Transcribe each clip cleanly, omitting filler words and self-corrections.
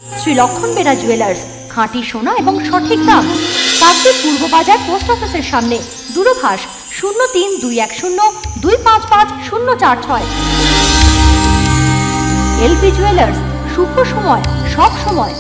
শ্রী লক্ষণ বেরা জুয়েলার্স, খাঁটি সোনা এবং সঠিক দাম। কাকদ্বীপ পূর্ব বাজার পোস্ট অফিসের সামনে। দূরভাষ 03-210-255-046। এলপি জুয়েলার্স, শুভ সময় সব সময়।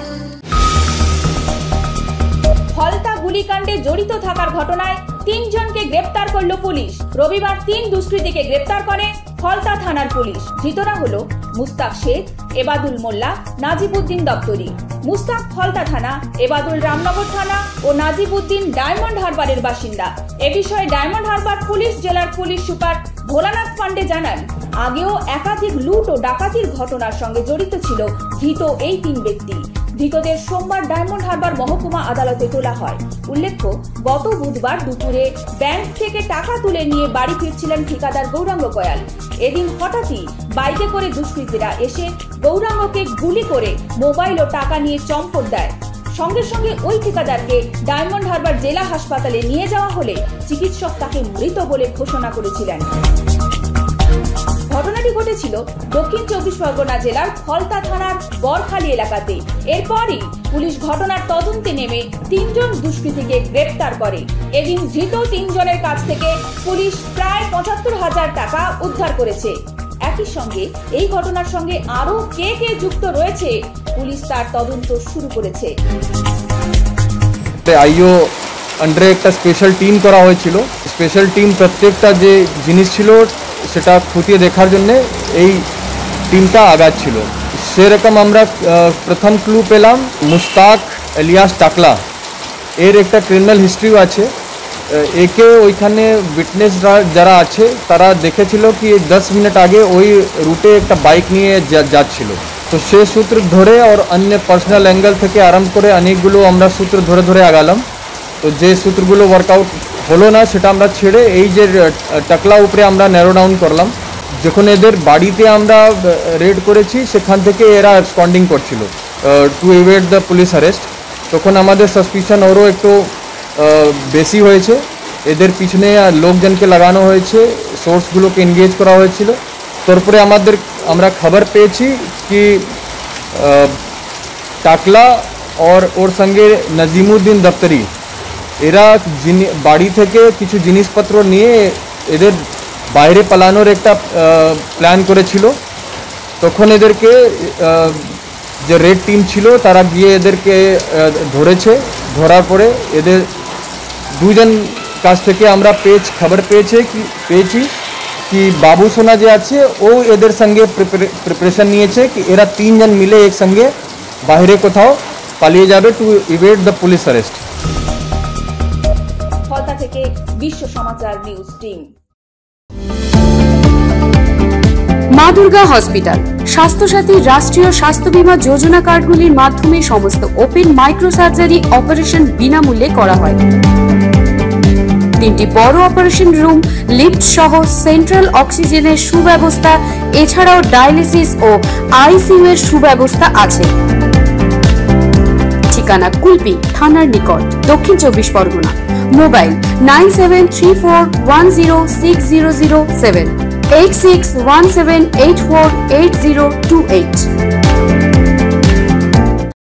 ফলতা গুলিকাণ্ডে জড়িত থাকার ঘটনায় 3 জনকে গ্রেপ্তার করল পুলিশ। রবিবার 3 দুষ্কৃতীকে গ্রেপ্তার করে ফলতা থানার পুলিশ। ধৃতরা হলো মুস্তাক শেখ, এবাদুল মোল্লা, নাজিবউদ্দিন দপ্তরি। মুস্তাক ফলতা থানা, এবাদুল রামনগর থানা ও নাজিবউদ্দিন ডায়মন্ড হারবারের বাসিন্দা। এ বিষয়ে ডায়মন্ড হারবার পুলিশ জেলার পুলিশ সুপার ভোলানাথ পান্ডে জানান, আগেও একাধিক লুট ও ডাকাতির ঘটনার সঙ্গে জড়িত ছিল ধৃত এই 3 ব্যক্তি। ধৃতদের সোমবার ডায়মন্ড হারবার মহকুমা আদালতে তোলা হয়। উল্লেখ্য, গত বুধবার দুপুরে ব্যাংক থেকে টাকা তুলে নিয়ে বাড়ি ফিরছিলেন ঠিকাদার গৌরাঙ্গ কয়াল। এদিন হঠাৎই বাইকে করে দুষ্কৃতীরা এসে গৌরাঙ্গকে গুলি করে মোবাইল ও টাকা নিয়ে চম্পট দেয়। সঙ্গে সঙ্গে ওই ঠিকাদারকে ডায়মন্ড হারবার জেলা হাসপাতালে নিয়ে যাওয়া হলে চিকিৎসক তাকে মৃত বলে ঘোষণা করেছিলেন। ঘটনাটি ঘটেছিল দক্ষিণ 24 পরগনা জেলার ফলতা থানার বরখালি এলাকাতে। এরপরই পুলিশ ঘটনার তদন্তে নেমে 3 জন দুষ্কৃতীকে গ্রেপ্তার করে। এদিন ধৃত 3 জনের কাছ থেকে পুলিশ প্রায় 75,000 টাকা উদ্ধার করেছে। একই সঙ্গে এই ঘটনার সঙ্গে আরো কে কে যুক্ত রয়েছে পুলিশ তার তদন্ত শুরু করেছে। আইও আন্ডারে একটা স্পেশাল টিম করা হয়েছিল। স্পেশাল টিম প্রত্যেকটা যে জিনিস ছিল সেটা খতিয়ে দেখার জন্য এই টিমটা আগাচ্ছিল। সেরকম আমরা প্রথম ক্লু পেলাম মুস্তাক এলিয়াস টাকলা। এর একটা ক্রিমিনাল হিস্ট্রিও আছে। একে ওইখানে উইটনেস যারা আছে তারা দেখেছিল কি 10 মিনিট আগে ওই রুটে একটা বাইক নিয়ে যাচ্ছিল। তো সে সূত্র ধরে আর অন্য পার্সোনাল অ্যাঙ্গেল থেকে আরম্ভ করে অনেকগুলো আমরা সূত্র ধরে ধরে আগালাম। তো যে সূত্রগুলো ওয়ার্কআউট হলো না সেটা আমরা ছেড়ে এই যে টাকলা উপরে আমরা ন্যারো ডাউন করলাম। যখন এদের বাড়িতে আমরা রেড করেছি সেখান থেকে এরা অ্যাবসকন্ডিং করছিল to evade the police arrest. তখন আমাদের সাসপিশন আরও একটু বেশি হয়েছে। এদের পিছনে লোকজনকে লাগানো হয়েছে, সোর্সগুলোকে এনগেজ করা হয়েছিল। তারপরে আমরা খবর পেয়েছি কি টাকলা ওর সঙ্গে নাজিমউদ্দিন দপ্তরি এরা বাড়ি থেকে কিছু জিনিসপত্র নিয়ে এদের বাইরে পালানোর একটা প্ল্যান করেছিল। তখন এদেরকে যে রেড টিম ছিল তারা গিয়ে এদেরকে ধরেছে। ধরার পরে এদের 2 জন কাছ থেকে আমরা খবর পেয়েছি কি বাবু সোনা যে আছে ও এদের সঙ্গে প্রিপারেশন নিয়েছে কি এরা 3 জন মিলে একসঙ্গে বাইরে কোথাও পালিয়ে যাবে to evade the police arrest. Falta থেকে বিশ্ব সমাচার নিউজ টিম। মা দুর্গা হসপিটাল স্বাস্থ্যসাথী রাষ্ট্রীয় স্বাস্থ্য বীমা যোজনা কার্ডগুলির মাধ্যমে সমস্ত ওপেন মাইক্রো সার্জারি অপারেশন বিনামূল্যে করা হয়। 3টি বড় অপারেশন রুম, লিফট সহ সেন্ট্রাল অক্সিজেনের সুব্যবস্থা, এছাড়াও ডায়ালিসিস ও আইসিইউ এর সুব্যবস্থা আছে। ঠিকানা কুলপি থানার নিকট, দক্ষিণ 24 পরগনা। মোবাইল 9734106007, 8617848028।